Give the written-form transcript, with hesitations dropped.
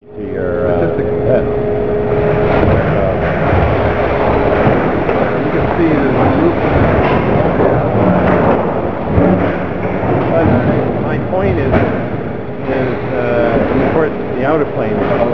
To your head. You can see there's a loop. But my point is of course, the outer plane is